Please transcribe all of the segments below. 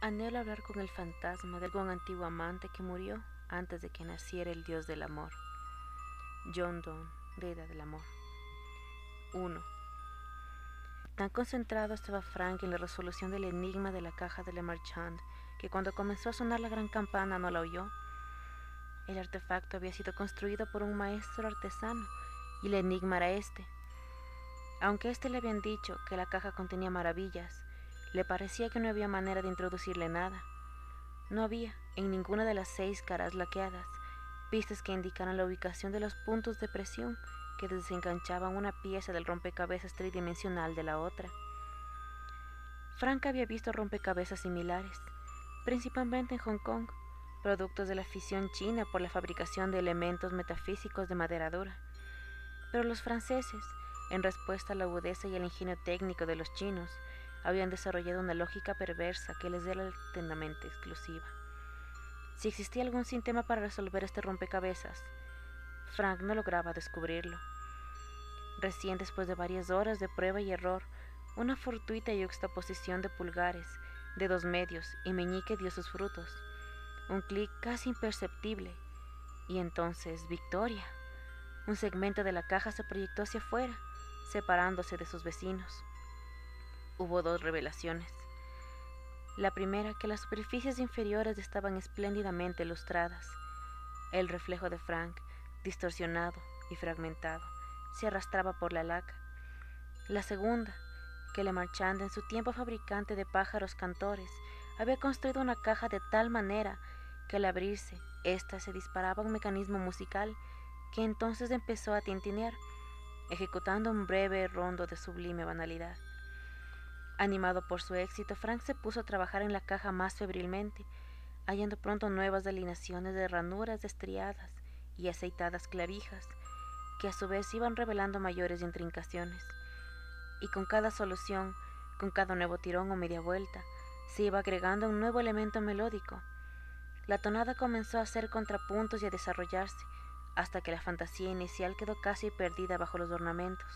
Anhelo hablar con el fantasma de algún antiguo amante que murió antes de que naciera el dios del amor. John Donne, Deidad del amor. 1. Tan concentrado estaba Frank en la resolución del enigma de la caja de Le Marchand que cuando comenzó a sonar la gran campana no la oyó. El artefacto había sido construido por un maestro artesano y el enigma era este. Aunque éste le habían dicho que la caja contenía maravillas, le parecía que no había manera de introducirle nada. No había, en ninguna de las 6 caras laqueadas, pistas que indicaran la ubicación de los puntos de presión que desenganchaban una pieza del rompecabezas tridimensional de la otra. Frank había visto rompecabezas similares, principalmente en Hong Kong, productos de la afición china por la fabricación de elementos metafísicos de madera dura. Pero los franceses, en respuesta a la agudeza y el ingenio técnico de los chinos, habían desarrollado una lógica perversa que les era altamente exclusiva. Si existía algún sistema para resolver este rompecabezas, Frank no lograba descubrirlo. Recién después de varias horas de prueba y error, una fortuita yuxtaposición de pulgares, dedos medios y meñique dio sus frutos. Un clic casi imperceptible, y entonces victoria. Un segmento de la caja se proyectó hacia afuera, separándose de sus vecinos. Hubo 2 revelaciones. La primera, que las superficies inferiores estaban espléndidamente lustradas. El reflejo de Frank, distorsionado y fragmentado, se arrastraba por la laca. La segunda, que Le Marchand, en su tiempo fabricante de pájaros cantores, había construido una caja de tal manera que al abrirse, ésta se disparaba un mecanismo musical que entonces empezó a tintinear, ejecutando un breve rondo de sublime banalidad. Animado por su éxito, Frank se puso a trabajar en la caja más febrilmente, hallando pronto nuevas delineaciones de ranuras estriadas y aceitadas clavijas, que a su vez iban revelando mayores intrincaciones. Y con cada solución, con cada nuevo tirón o media vuelta, se iba agregando un nuevo elemento melódico. La tonada comenzó a hacer contrapuntos y a desarrollarse, hasta que la fantasía inicial quedó casi perdida bajo los ornamentos.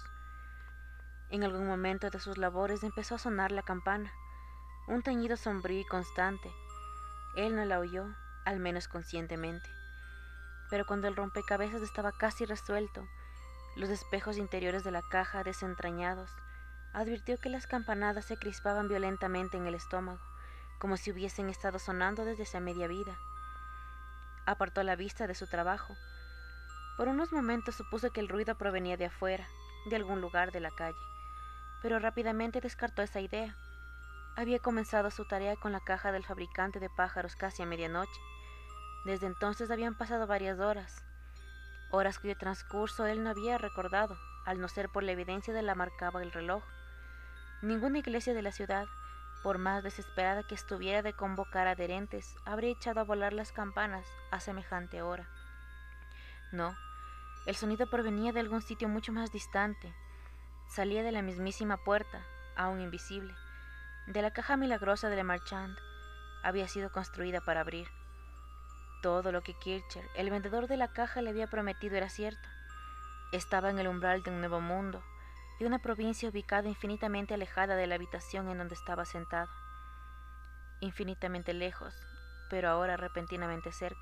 En algún momento de sus labores empezó a sonar la campana, un tañido sombrío y constante. Él no la oyó, al menos conscientemente. Pero cuando el rompecabezas estaba casi resuelto, los espejos interiores de la caja desentrañados, advirtió que las campanadas se crispaban violentamente en el estómago, como si hubiesen estado sonando desde hace media vida. Apartó la vista de su trabajo. Por unos momentos supuso que el ruido provenía de afuera, de algún lugar de la calle, pero rápidamente descartó esa idea. Había comenzado su tarea con la caja del fabricante de pájaros casi a medianoche. Desde entonces habían pasado varias horas, horas cuyo transcurso él no había recordado, al no ser por la evidencia de la marcaba el reloj. Ninguna iglesia de la ciudad, por más desesperada que estuviera de convocar adherentes, habría echado a volar las campanas a semejante hora. No, el sonido provenía de algún sitio mucho más distante. Salía de la mismísima puerta, aún invisible, de la caja milagrosa de Le Marchand. Había sido construida para abrir. Todo lo que Kircher, el vendedor de la caja, le había prometido era cierto. Estaba en el umbral de un nuevo mundo, de una provincia ubicada infinitamente alejada de la habitación en donde estaba sentado. Infinitamente lejos, pero ahora repentinamente cerca.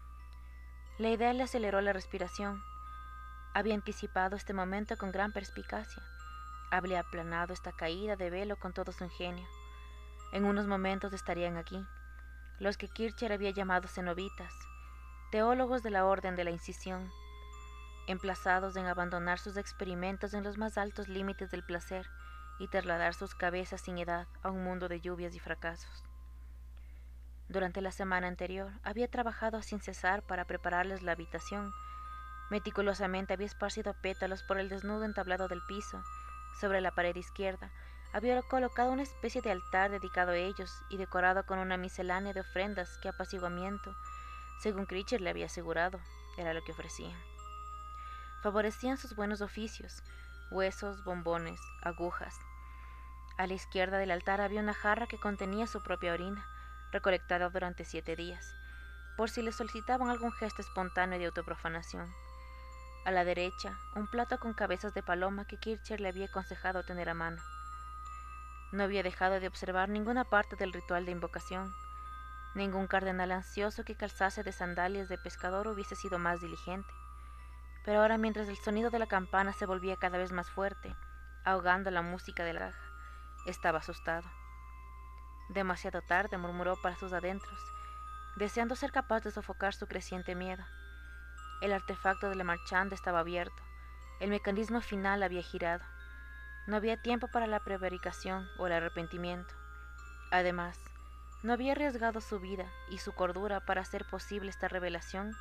La idea le aceleró la respiración. Había anticipado este momento con gran perspicacia. Había aplanado esta caída de velo con todo su ingenio. En unos momentos estarían aquí, los que Kircher había llamado cenobitas, teólogos de la orden de la incisión, emplazados en abandonar sus experimentos en los más altos límites del placer y trasladar sus cabezas sin edad a un mundo de lluvias y fracasos. Durante la semana anterior había trabajado sin cesar para prepararles la habitación. Meticulosamente había esparcido pétalos por el desnudo entablado del piso. Sobre la pared izquierda había colocado una especie de altar dedicado a ellos y decorado con una miscelánea de ofrendas que apaciguamiento, según Kircher le había asegurado, era lo que ofrecían. Favorecían sus buenos oficios, huesos, bombones, agujas. A la izquierda del altar había una jarra que contenía su propia orina, recolectada durante 7 días, por si le solicitaban algún gesto espontáneo de autoprofanación. A la derecha, un plato con cabezas de paloma que Kircher le había aconsejado tener a mano. No había dejado de observar ninguna parte del ritual de invocación. Ningún cardenal ansioso que calzase de sandalias de pescador hubiese sido más diligente. Pero ahora, mientras el sonido de la campana se volvía cada vez más fuerte, ahogando la música de la caja, estaba asustado. Demasiado tarde, murmuró para sus adentros, deseando ser capaz de sofocar su creciente miedo. El artefacto de la marchanda estaba abierto. El mecanismo final había girado. No había tiempo para la prevaricación o el arrepentimiento. Además, no había arriesgado su vida y su cordura para hacer posible esta revelación.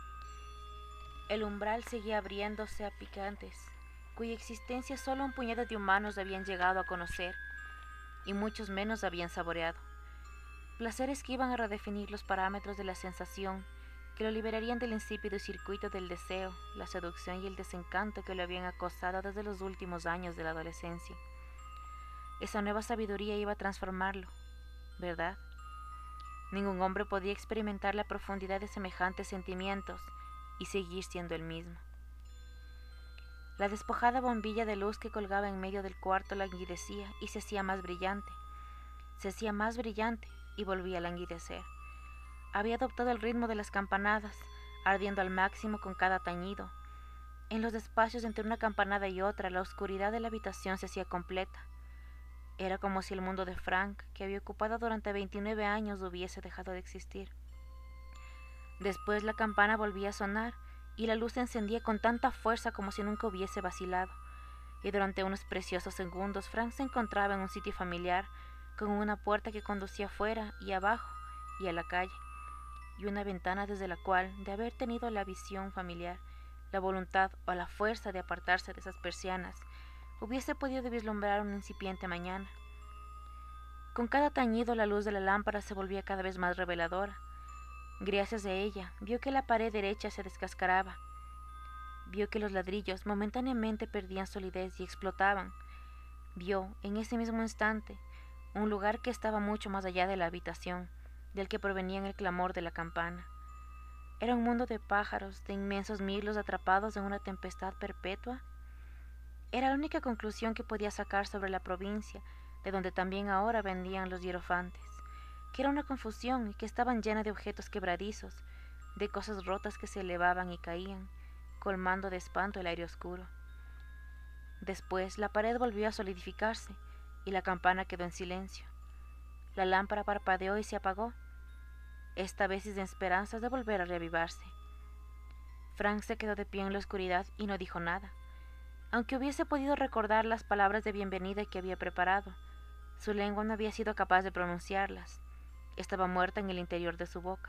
El umbral seguía abriéndose a picantes, cuya existencia solo un puñado de humanos habían llegado a conocer, y muchos menos habían saboreado. Placeres que iban a redefinir los parámetros de la sensación, que lo liberarían del insípido circuito del deseo, la seducción y el desencanto que lo habían acosado desde los últimos años de la adolescencia. Esa nueva sabiduría iba a transformarlo, ¿verdad? Ningún hombre podía experimentar la profundidad de semejantes sentimientos y seguir siendo el mismo. La despojada bombilla de luz que colgaba en medio del cuarto languidecía y se hacía más brillante. Se hacía más brillante y volvía a languidecer. Había adoptado el ritmo de las campanadas, ardiendo al máximo con cada tañido. En los espacios entre una campanada y otra, la oscuridad de la habitación se hacía completa. Era como si el mundo de Frank, que había ocupado durante 29 años, hubiese dejado de existir. Después la campana volvía a sonar y la luz se encendía con tanta fuerza como si nunca hubiese vacilado. Y durante unos preciosos segundos Frank se encontraba en un sitio familiar, con una puerta que conducía afuera y abajo y a la calle, y una ventana desde la cual, de haber tenido la visión familiar, la voluntad o la fuerza de apartarse de esas persianas, hubiese podido vislumbrar una incipiente mañana. Con cada tañido la luz de la lámpara se volvía cada vez más reveladora. Gracias a ella, vio que la pared derecha se descascaraba. Vio que los ladrillos momentáneamente perdían solidez y explotaban. Vio, en ese mismo instante, un lugar que estaba mucho más allá de la habitación, del que provenía el clamor de la campana. Era un mundo de pájaros, de inmensos mirlos atrapados en una tempestad perpetua. Era la única conclusión que podía sacar sobre la provincia, de donde también ahora vendían los hierofantes, que era una confusión y que estaban llenas de objetos quebradizos, de cosas rotas que se elevaban y caían, colmando de espanto el aire oscuro. Después la pared volvió a solidificarse y la campana quedó en silencio. La lámpara parpadeó y se apagó, esta vez sin esperanzas de volver a reavivarse. Frank se quedó de pie en la oscuridad y no dijo nada. Aunque hubiese podido recordar las palabras de bienvenida que había preparado, su lengua no había sido capaz de pronunciarlas. Estaba muerta en el interior de su boca.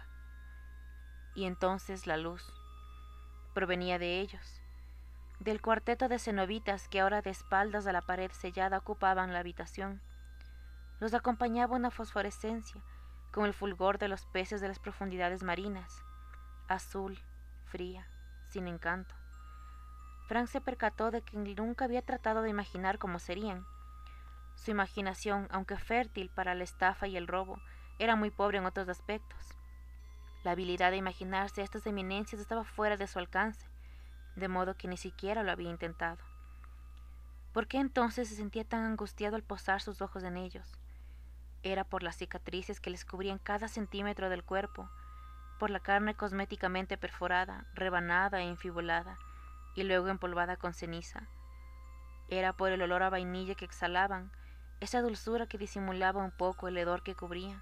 Y entonces la luz provenía de ellos, del cuarteto de cenobitas que ahora de espaldas a la pared sellada ocupaban la habitación. Los acompañaba una fosforescencia, como el fulgor de los peces de las profundidades marinas, azul, fría, sin encanto. Frank se percató de que nunca había tratado de imaginar cómo serían. Su imaginación, aunque fértil para la estafa y el robo, era muy pobre en otros aspectos. La habilidad de imaginarse estas eminencias estaba fuera de su alcance, de modo que ni siquiera lo había intentado. ¿Por qué entonces se sentía tan angustiado al posar sus ojos en ellos? Era por las cicatrices que les cubrían cada centímetro del cuerpo, por la carne cosméticamente perforada, rebanada e infibulada, y luego empolvada con ceniza. Era por el olor a vainilla que exhalaban, esa dulzura que disimulaba un poco el hedor que cubría.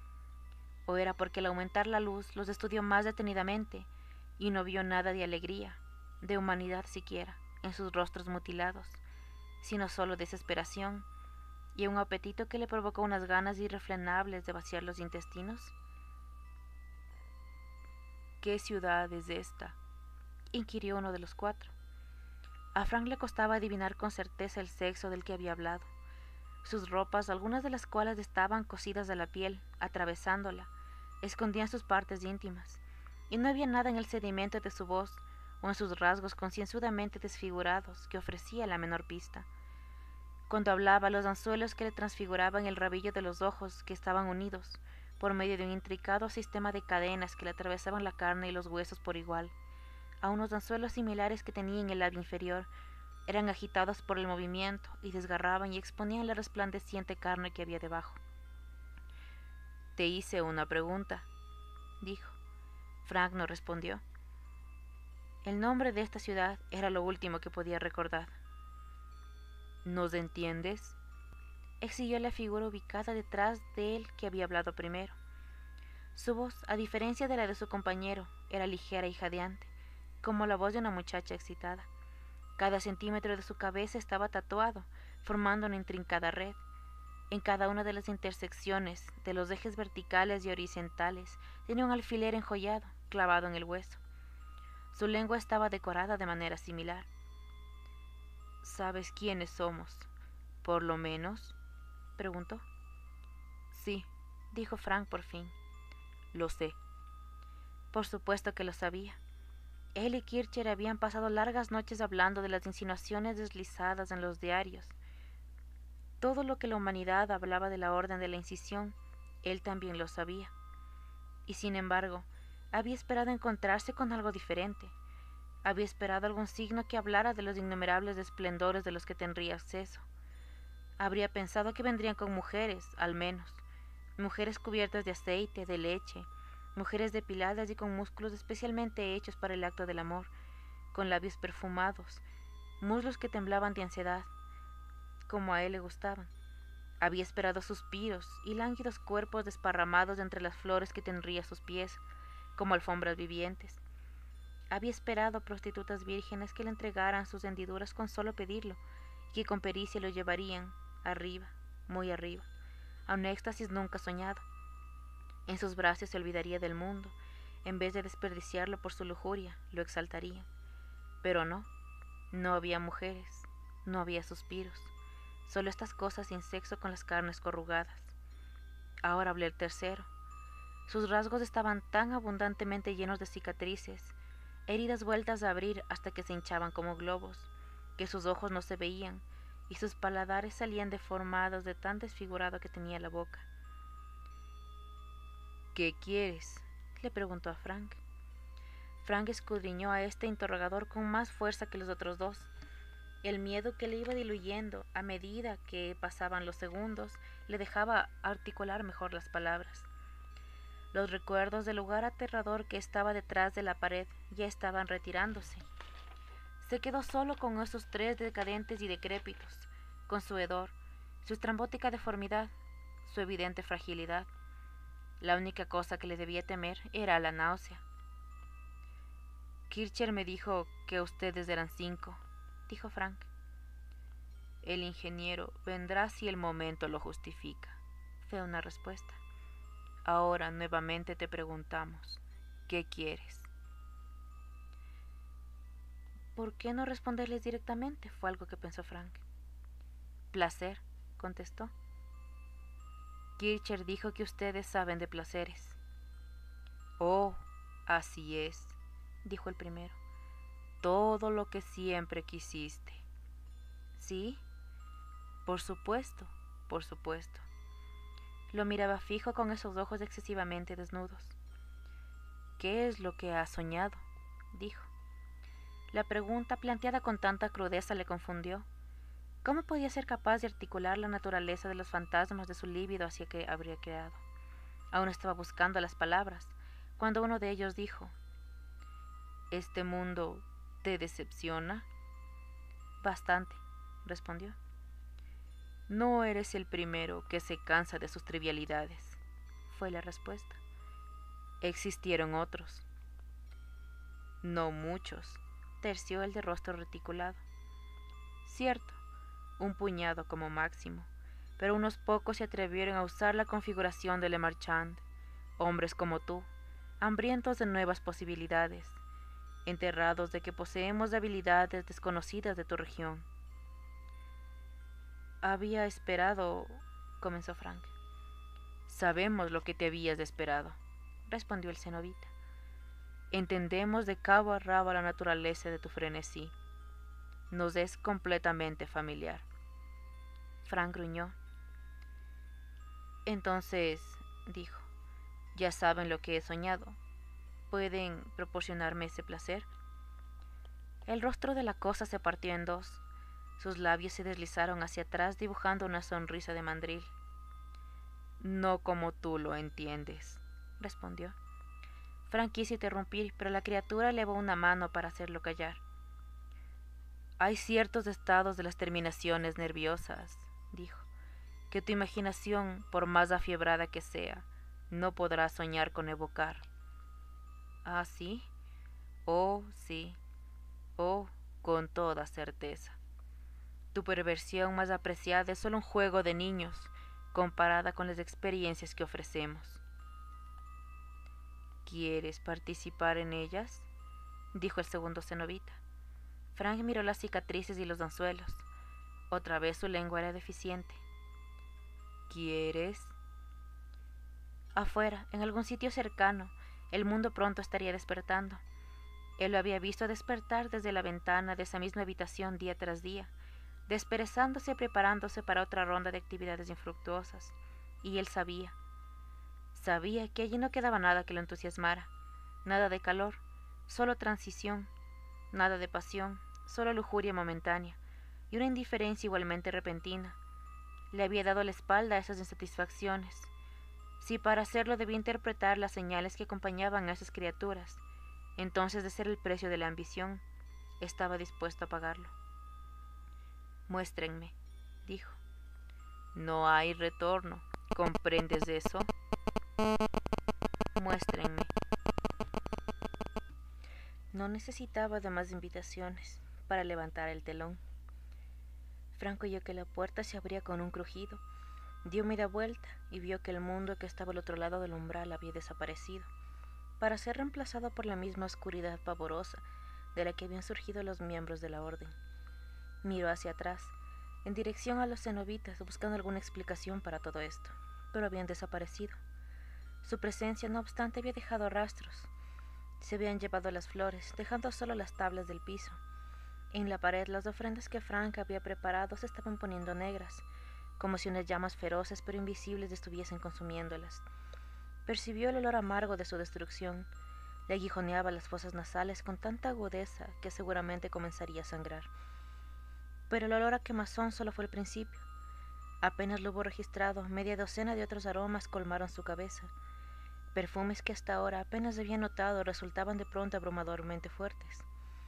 O era porque al aumentar la luz los estudió más detenidamente y no vio nada de alegría, de humanidad siquiera, en sus rostros mutilados, sino solo desesperación y un apetito que le provocó unas ganas irrefrenables de vaciar los intestinos. ¿Qué ciudad es esta?, inquirió uno de los cuatro. A Frank le costaba adivinar con certeza el sexo del que había hablado. Sus ropas, algunas de las cuales estaban cosidas a la piel, atravesándola, escondían sus partes íntimas, y no había nada en el sedimento de su voz o en sus rasgos concienzudamente desfigurados que ofrecía la menor pista. Cuando hablaba, los anzuelos que le transfiguraban el rabillo de los ojos, que estaban unidos por medio de un intricado sistema de cadenas que le atravesaban la carne y los huesos por igual, a unos anzuelos similares que tenía en el labio inferior, eran agitados por el movimiento y desgarraban y exponían la resplandeciente carne que había debajo. «Te hice una pregunta», dijo. Frank no respondió. El nombre de esta ciudad era lo último que podía recordar. «¿Nos entiendes?», exigió la figura ubicada detrás de él que había hablado primero. Su voz, a diferencia de la de su compañero, era ligera y jadeante, como la voz de una muchacha excitada. Cada centímetro de su cabeza estaba tatuado, formando una intrincada red. En cada una de las intersecciones de los ejes verticales y horizontales tenía un alfiler enjollado, clavado en el hueso. Su lengua estaba decorada de manera similar. «¿Sabes quiénes somos, por lo menos?», preguntó. «Sí», dijo Frank por fin. «Lo sé». Por supuesto que lo sabía. Él y Kircher habían pasado largas noches hablando de las insinuaciones deslizadas en los diarios. Todo lo que la humanidad hablaba de la orden de la incisión, él también lo sabía. Y sin embargo, había esperado encontrarse con algo diferente. Había esperado algún signo que hablara de los innumerables esplendores de los que tendría acceso. Habría pensado que vendrían con mujeres, al menos. Mujeres cubiertas de aceite, de leche, mujeres depiladas y con músculos especialmente hechos para el acto del amor, con labios perfumados, muslos que temblaban de ansiedad, como a él le gustaban. Había esperado suspiros y lánguidos cuerpos desparramados entre las flores que tendría a sus pies, como alfombras vivientes. Había esperado prostitutas vírgenes que le entregaran sus hendiduras con solo pedirlo, y que con pericia lo llevarían arriba, muy arriba, a un éxtasis nunca soñado. En sus brazos se olvidaría del mundo, en vez de desperdiciarlo por su lujuria, lo exaltaría. Pero no, no había mujeres, no había suspiros, solo estas cosas sin sexo con las carnes corrugadas. Ahora habló el tercero. Sus rasgos estaban tan abundantemente llenos de cicatrices, heridas vueltas a abrir hasta que se hinchaban como globos, que sus ojos no se veían y sus paladares salían deformados de tan desfigurado que tenía la boca. «¿Qué quieres?», le preguntó a Frank. Frank escudriñó a este interrogador con más fuerza que los otros dos. El miedo que le iba diluyendo a medida que pasaban los segundos le dejaba articular mejor las palabras. Los recuerdos del lugar aterrador que estaba detrás de la pared ya estaban retirándose. Se quedó solo con esos tres decadentes y decrépitos, con su hedor, su estrambótica deformidad, su evidente fragilidad. La única cosa que le debía temer era la náusea. «Kircher me dijo que ustedes eran 5», dijo Frank. «El ingeniero vendrá si el momento lo justifica», fue una respuesta. «Ahora nuevamente te preguntamos, ¿qué quieres?». «¿Por qué no responderles directamente?», fue algo que pensó Frank. «Placer», contestó. «Kircher dijo que ustedes saben de placeres». «Oh, así es», dijo el primero. «Todo lo que siempre quisiste». «¿Sí? Por supuesto, por supuesto». Lo miraba fijo con esos ojos excesivamente desnudos. «¿Qué es lo que has soñado?», dijo. La pregunta, planteada con tanta crudeza, le confundió. ¿Cómo podía ser capaz de articular la naturaleza de los fantasmas de su líbido hacia que habría creado? Aún estaba buscando las palabras, cuando uno de ellos dijo: «¿Este mundo te decepciona?». «Bastante», respondió. «No eres el primero que se cansa de sus trivialidades», fue la respuesta. «Existieron otros». «No muchos», terció el de rostro reticulado. «Cierto, un puñado como máximo, pero unos pocos se atrevieron a usar la configuración de Le Marchand, hombres como tú, hambrientos de nuevas posibilidades, enterrados de que poseemos habilidades desconocidas de tu región». «Había esperado», comenzó Frank. «Sabemos lo que te habías esperado», respondió el cenobita. «Entendemos de cabo a rabo la naturaleza de tu frenesí. Nos es completamente familiar». Frank gruñó. «Entonces», dijo, «ya saben lo que he soñado. ¿Pueden proporcionarme ese placer?». El rostro de la cosa se partió en dos. Sus labios se deslizaron hacia atrás dibujando una sonrisa de mandril. No como tú lo entiendes, respondió. Frank quiso interrumpir, pero la criatura elevó una mano para hacerlo callar. Hay ciertos estados de las terminaciones nerviosas, dijo, que tu imaginación, por más afiebrada que sea, no podrá soñar con evocar. ¿Ah, sí? Oh, sí. Oh, con toda certeza. Tu perversión más apreciada es solo un juego de niños, comparada con las experiencias que ofrecemos. ¿Quieres participar en ellas?, dijo el segundo cenobita. Frank miró las cicatrices y los anzuelos. Otra vez su lengua era deficiente. ¿Quieres? Afuera, en algún sitio cercano, el mundo pronto estaría despertando. Él lo había visto despertar desde la ventana de esa misma habitación día tras día, desperezándose y preparándose para otra ronda de actividades infructuosas. Y él sabía que allí no quedaba nada que lo entusiasmara, nada de calor, solo transición, nada de pasión, solo lujuria momentánea, y una indiferencia igualmente repentina. Le había dado la espalda a esas insatisfacciones. Si para hacerlo debía interpretar las señales que acompañaban a esas criaturas, entonces de ser el precio de la ambición, estaba dispuesto a pagarlo. Muéstrenme, dijo. No hay retorno. ¿Comprendes eso? Muéstrenme. No necesitaba de más invitaciones para levantar el telón. Frank oyó que la puerta se abría con un crujido. Dio media vuelta y vio que el mundo que estaba al otro lado del umbral había desaparecido, para ser reemplazado por la misma oscuridad pavorosa de la que habían surgido los miembros de la orden. Miró hacia atrás, en dirección a los cenobitas, buscando alguna explicación para todo esto, pero habían desaparecido. Su presencia, no obstante, había dejado rastros. Se habían llevado las flores, dejando solo las tablas del piso. En la pared, las ofrendas que Frank había preparado se estaban poniendo negras, como si unas llamas feroces pero invisibles estuviesen consumiéndolas. Percibió el olor amargo de su destrucción. Le aguijoneaba las fosas nasales con tanta agudeza que seguramente comenzaría a sangrar. Pero el olor a quemazón solo fue el principio. Apenas lo hubo registrado, media docena de otros aromas colmaron su cabeza. Perfumes que hasta ahora apenas había notado resultaban de pronto abrumadoramente fuertes.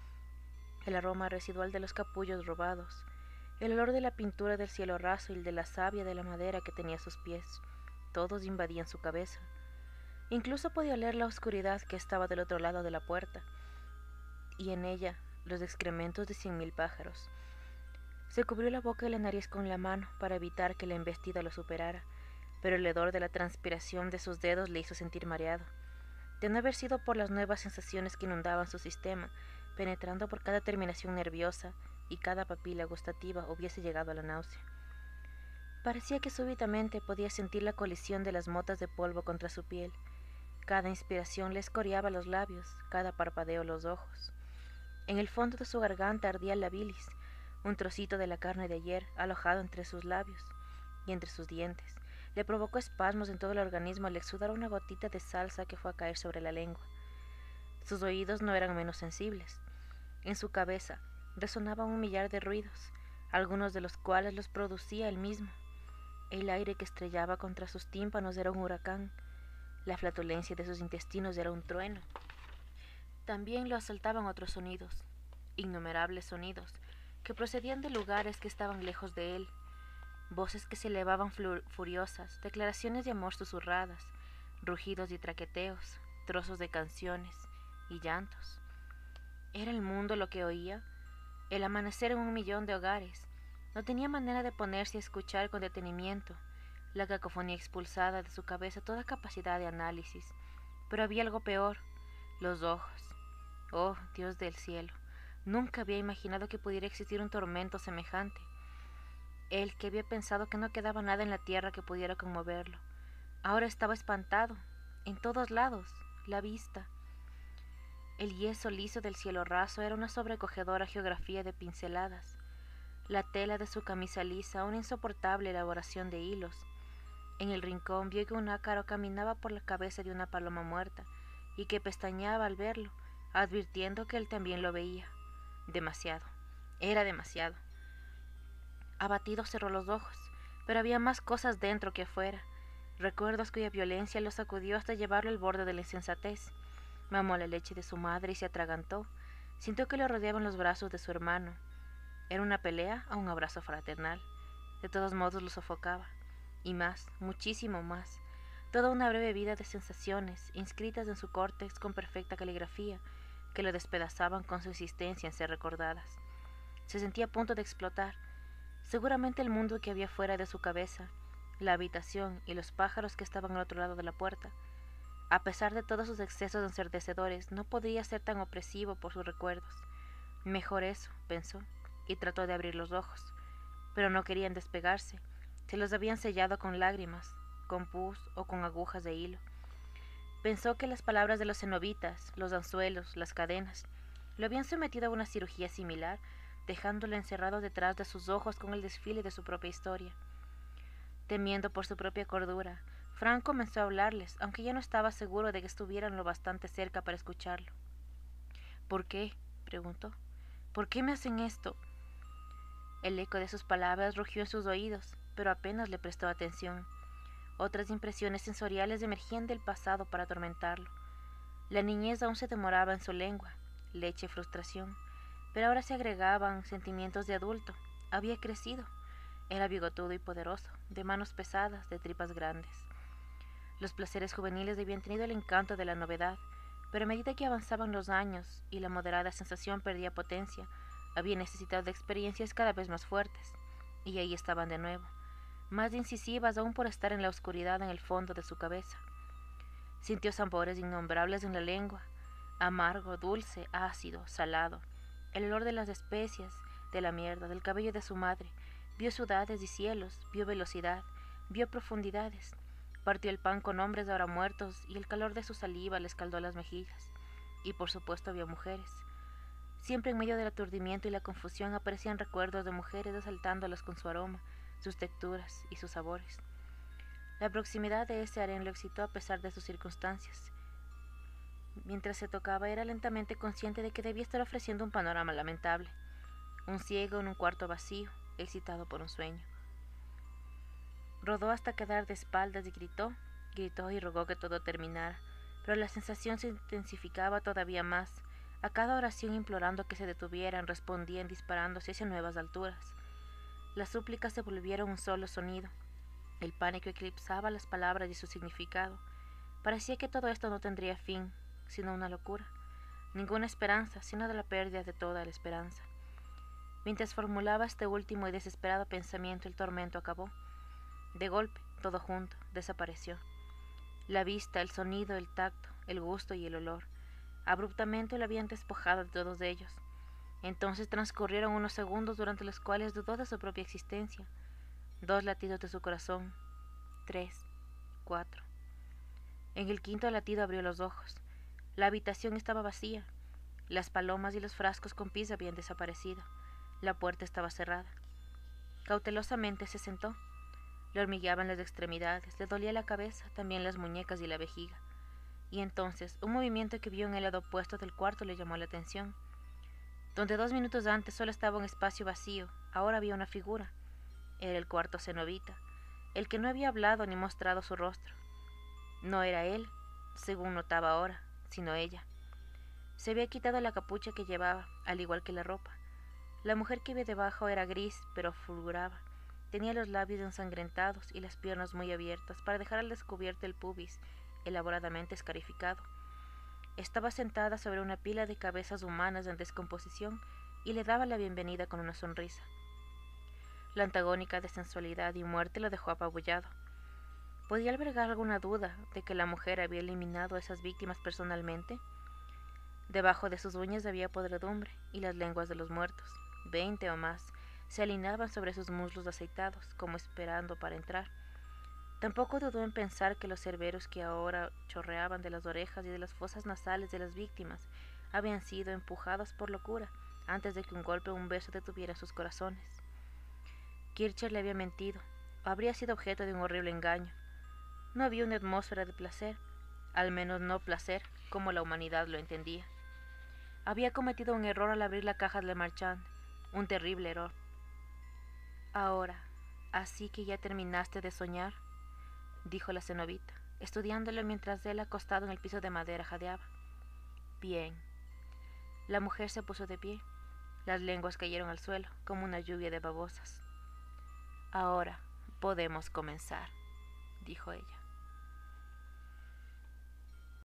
El aroma residual de los capullos robados, el olor de la pintura del cielo raso y el de la savia de la madera que tenía a sus pies, todos invadían su cabeza. Incluso podía oler la oscuridad que estaba del otro lado de la puerta, y en ella los excrementos de 100.000 pájaros. Se cubrió la boca y la nariz con la mano para evitar que la embestida lo superara, pero el hedor de la transpiración de sus dedos le hizo sentir mareado. De no haber sido por las nuevas sensaciones que inundaban su sistema, penetrando por cada terminación nerviosa y cada papila gustativa, hubiese llegado a la náusea. Parecía que súbitamente podía sentir la colisión de las motas de polvo contra su piel. Cada inspiración le escoriaba los labios, cada parpadeo los ojos. En el fondo de su garganta ardía la bilis, un trocito de la carne de ayer alojado entre sus labios y entre sus dientes. Le provocó espasmos en todo el organismo al exudar una gotita de salsa que fue a caer sobre la lengua. Sus oídos no eran menos sensibles. En su cabeza resonaban un millar de ruidos, algunos de los cuales los producía él mismo. El aire que estrellaba contra sus tímpanos era un huracán. La flatulencia de sus intestinos era un trueno. También lo asaltaban otros sonidos, innumerables sonidos, que procedían de lugares que estaban lejos de él. Voces que se elevaban furiosas, declaraciones de amor susurradas, rugidos y traqueteos, trozos de canciones y llantos. ¿Era el mundo lo que oía? El amanecer en 1.000.000 de hogares. No tenía manera de ponerse a escuchar con detenimiento la cacofonía expulsada de su cabeza toda capacidad de análisis. Pero había algo peor, los ojos. Oh, Dios del cielo, nunca había imaginado que pudiera existir un tormento semejante. Él, que había pensado que no quedaba nada en la tierra que pudiera conmoverlo, ahora estaba espantado, en todos lados, la vista. El yeso liso del cielo raso era una sobrecogedora geografía de pinceladas. La tela de su camisa lisa, una insoportable elaboración de hilos. En el rincón vio que un ácaro caminaba por la cabeza de una paloma muerta y que pestañeaba al verlo, advirtiendo que él también lo veía. Demasiado, era demasiado. Abatido cerró los ojos, pero había más cosas dentro que afuera, recuerdos cuya violencia lo sacudió hasta llevarlo al borde de la insensatez. Mamó la leche de su madre y se atragantó. Sintió que lo rodeaban los brazos de su hermano. ¿Era una pelea o un abrazo fraternal? De todos modos lo sofocaba. Y más, muchísimo más. Toda una breve vida de sensaciones, inscritas en su córtex con perfecta caligrafía, que lo despedazaban con su existencia en ser recordadas. Se sentía a punto de explotar. Seguramente el mundo que había fuera de su cabeza, la habitación y los pájaros que estaban al otro lado de la puerta, a pesar de todos sus excesos ensordecedores, no podría ser tan opresivo por sus recuerdos. Mejor eso, pensó, y trató de abrir los ojos, pero no querían despegarse. Se los habían sellado con lágrimas, con pus o con agujas de hilo. Pensó que las palabras de los cenobitas, los anzuelos, las cadenas, lo habían sometido a una cirugía similar, dejándolo encerrado detrás de sus ojos con el desfile de su propia historia. Temiendo por su propia cordura, Frank comenzó a hablarles, aunque ya no estaba seguro de que estuvieran lo bastante cerca para escucharlo. ¿Por qué?, preguntó. ¿Por qué me hacen esto? El eco de sus palabras rugió en sus oídos, pero apenas le prestó atención. Otras impresiones sensoriales emergían del pasado para atormentarlo. La niñez aún se demoraba en su lengua, leche y frustración, pero ahora se agregaban sentimientos de adulto. Había crecido. Era bigotudo y poderoso, de manos pesadas, de tripas grandes. Los placeres juveniles habían tenido el encanto de la novedad, pero a medida que avanzaban los años y la moderada sensación perdía potencia, había necesitado de experiencias cada vez más fuertes, y ahí estaban de nuevo, más incisivas aún por estar en la oscuridad en el fondo de su cabeza. Sintió sabores innombrables en la lengua, amargo, dulce, ácido, salado, el olor de las especias, de la mierda, del cabello de su madre. Vio ciudades y cielos, vio velocidad, vio profundidades. Partió el pan con hombres ahora muertos y el calor de su saliva le escaldó las mejillas. Y por supuesto vio mujeres. Siempre en medio del aturdimiento y la confusión aparecían recuerdos de mujeres asaltándolas con su aroma, sus texturas y sus sabores. La proximidad de ese harén lo excitó a pesar de sus circunstancias. Mientras se tocaba era lentamente consciente de que debía estar ofreciendo un panorama lamentable. Un ciego en un cuarto vacío, excitado por un sueño. Rodó hasta quedar de espaldas y gritó y rogó que todo terminara, pero la sensación se intensificaba todavía más. A cada oración implorando que se detuvieran, respondían disparándose hacia nuevas alturas. Las súplicas se volvieron un solo sonido. El pánico eclipsaba las palabras y su significado. Parecía que todo esto no tendría fin, sino una locura. Ninguna esperanza, sino de la pérdida de toda la esperanza. Mientras formulaba este último y desesperado pensamiento, el tormento acabó. De golpe, todo junto, desapareció. La vista, el sonido, el tacto, el gusto y el olor. Abruptamente lo habían despojado de todos ellos. Entonces transcurrieron unos segundos durante los cuales dudó de su propia existencia. 2 latidos de su corazón. 3, 4. En el quinto latido abrió los ojos. La habitación estaba vacía. Las palomas y los frascos con pis habían desaparecido. La puerta estaba cerrada. Cautelosamente se sentó. Le hormigueaban las extremidades, le dolía la cabeza, también las muñecas y la vejiga. Y entonces, un movimiento que vio en el lado opuesto del cuarto le llamó la atención. Donde 2 minutos antes solo estaba un espacio vacío, ahora había una figura. Era el cuarto cenobita, el que no había hablado ni mostrado su rostro. No era él, según notaba ahora, sino ella. Se había quitado la capucha que llevaba, al igual que la ropa. La mujer que había debajo era gris, pero fulguraba. Tenía los labios ensangrentados y las piernas muy abiertas para dejar al descubierto el pubis, elaboradamente escarificado. Estaba sentada sobre una pila de cabezas humanas en descomposición y le daba la bienvenida con una sonrisa. La antagónica de sensualidad y muerte lo dejó apabullado. ¿Podía albergar alguna duda de que la mujer había eliminado a esas víctimas personalmente? Debajo de sus uñas había podredumbre y las lenguas de los muertos, 20 o más, se alineaban sobre sus muslos aceitados, como esperando para entrar. Tampoco dudó en pensar que los cerberos que ahora chorreaban de las orejas y de las fosas nasales de las víctimas habían sido empujados por locura antes de que un golpe o un beso detuviera sus corazones. Kircher le había mentido, o habría sido objeto de un horrible engaño. No había una atmósfera de placer, al menos no placer como la humanidad lo entendía. Había cometido un error al abrir la caja de Le Marchand, un terrible error. Ahora, así que ya terminaste de soñar, dijo la cenobita, estudiándolo mientras él acostado en el piso de madera jadeaba. Bien. La mujer se puso de pie. Las lenguas cayeron al suelo como una lluvia de babosas. Ahora podemos comenzar, dijo ella.